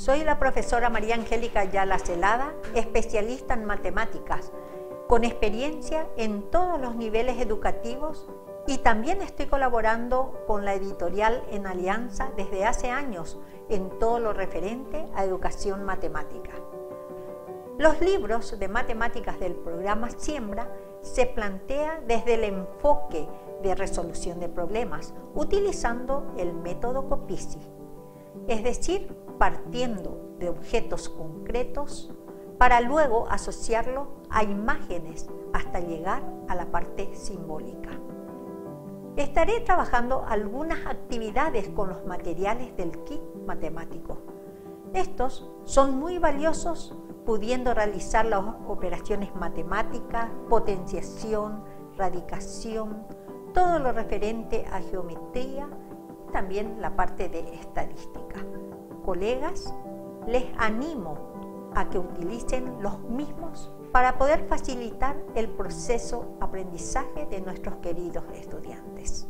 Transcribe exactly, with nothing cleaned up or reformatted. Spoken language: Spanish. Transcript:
Soy la profesora María Angélica Ayala Celada, especialista en matemáticas, con experiencia en todos los niveles educativos y también estoy colaborando con la editorial En Alianza desde hace años en todo lo referente a educación matemática. Los libros de matemáticas del programa Siembra se plantea desde el enfoque de resolución de problemas, utilizando el método Copici, es decir, partiendo de objetos concretos para luego asociarlo a imágenes hasta llegar a la parte simbólica. Estaré trabajando algunas actividades con los materiales del kit matemático. Estos son muy valiosos, pudiendo realizar las operaciones matemáticas, potenciación, radicación, todo lo referente a geometría y también la parte de estadística. Colegas, les animo a que utilicen los mismos para poder facilitar el proceso de aprendizaje de nuestros queridos estudiantes.